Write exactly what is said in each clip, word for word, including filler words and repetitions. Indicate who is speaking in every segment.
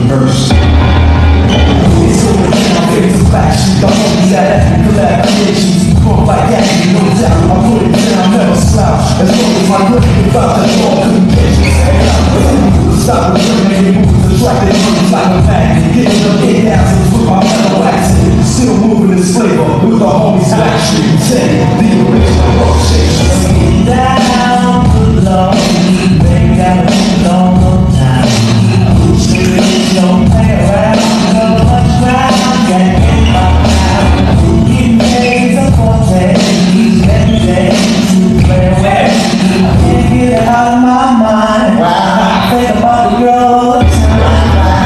Speaker 1: verse. It's over here, I'm facing factions. I'm on these ethnic collaborations. Pump like that, no doubt. I put it down, never slouch. As long as my grip is about that long communication. Stop the terminating moves, attracting moves like a magnet. Getting them eight thousand with my metal accent. Still moving this flavor with the homies Black Street ten. The original rock shake.
Speaker 2: Get down below, they got a long time. It's your play around, so much ground, get in my mouth. He made the forte, he's ready to play away. I can't get it out of my mind. I think about the girl all the time.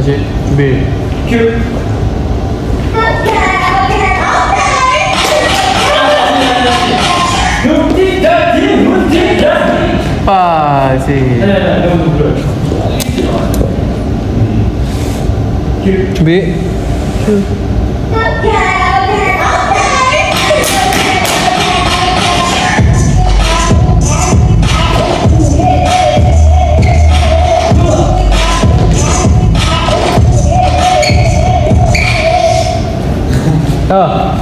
Speaker 3: That's it. B.
Speaker 1: Cue.
Speaker 3: Ah, si. B. Ah.